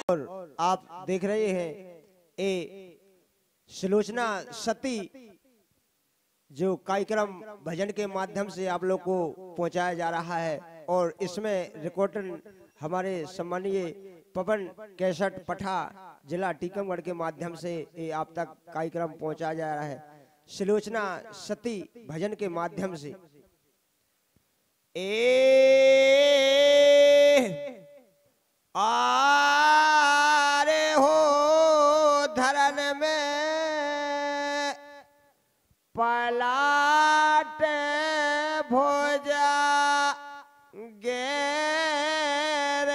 और आप देख रहे हैं ए सुलोचना सती जो कार्यक्रम भजन के माध्यम से आप लोग को पहुंचाया जा रहा है और इसमें रिकॉर्डिंग हमारे सम्मानीय पवन कैसेट पठा जिला टीकमगढ़ के माध्यम से ये आप तक कार्यक्रम पहुंचाया जा रहा है सुलोचना सती भजन के माध्यम से। आरे हो धरन में पलाट भोजा गेर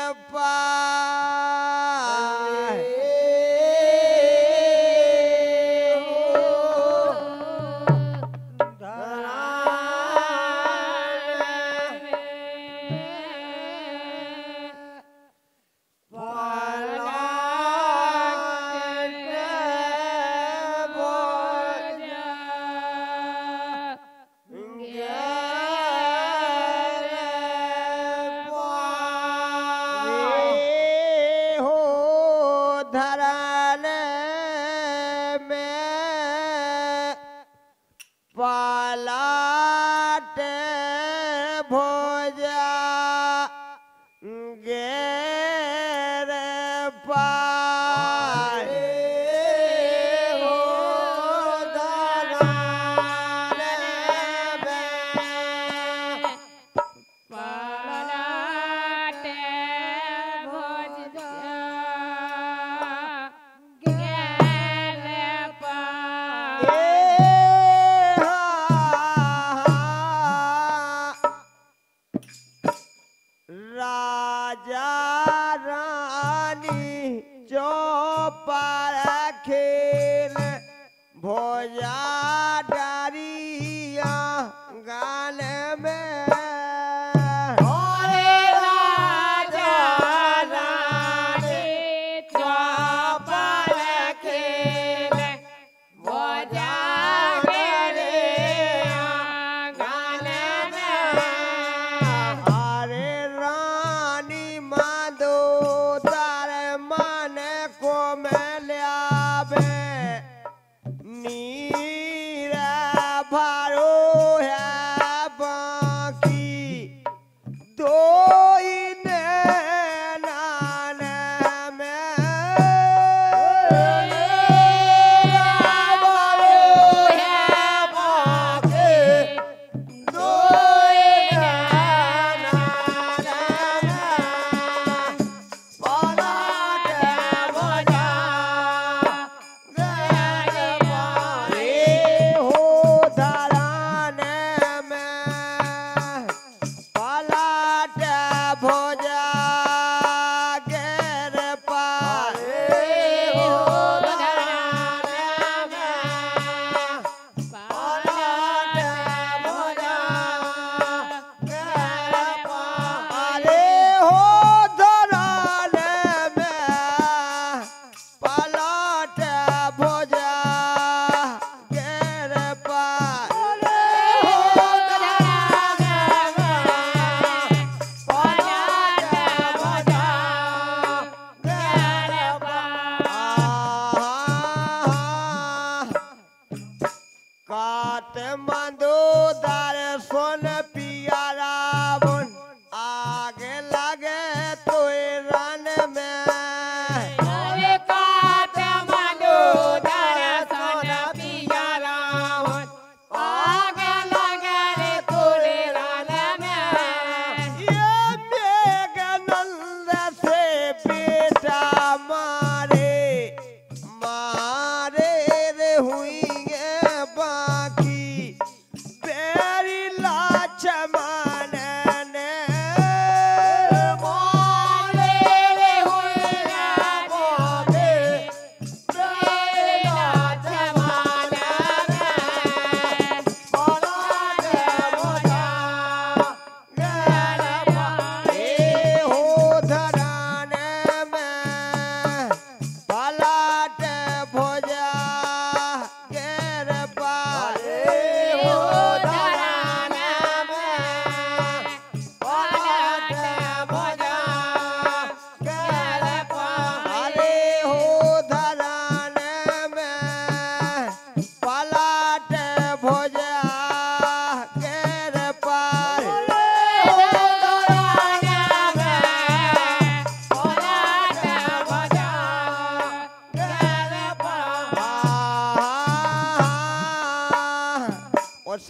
पलाट भोजा गेर पाए हो धरान में पलाट भोजा गेर पाए। राजा रानी चौपाल खेल भोजा डारिया गान में राजा रानी चौपाल खेल भोजा डारिया गान में। अरे रानी माँ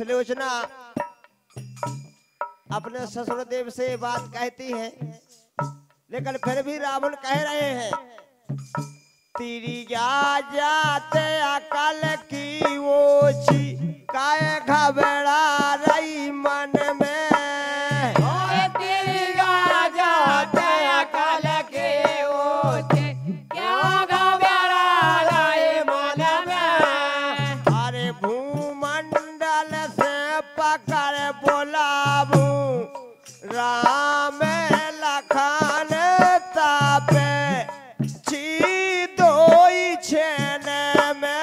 सुलोचना अपने ससुर देव से बात कहती है, लेकिन फिर भी रावण कह रहे हैं तेरी जाते अकल की ओछी काय घबरा रही मन में। अरे भूमंडल से पकड़ बोलाबू राम लखन तापे छी दोई छेन में।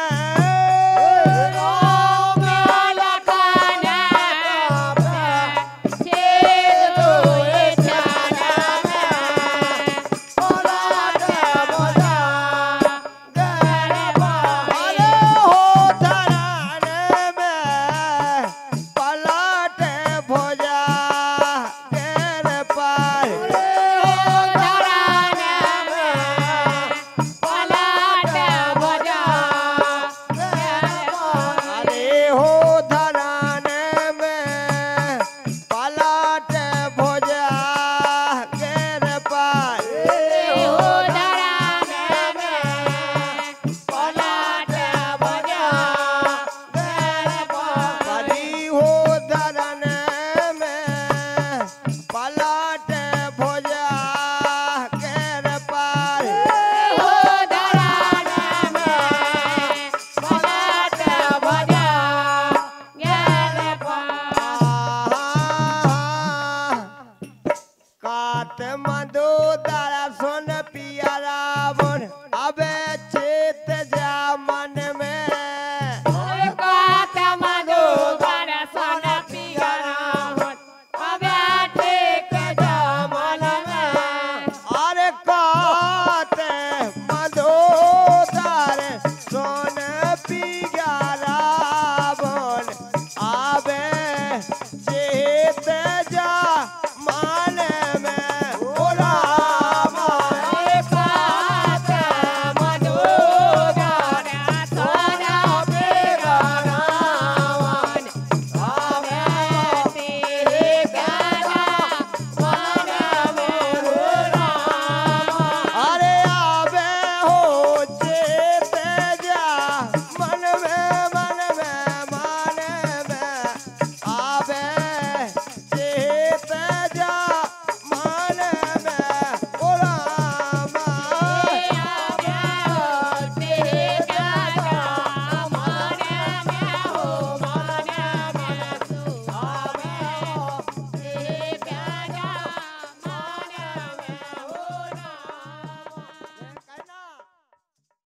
मधु दर्शन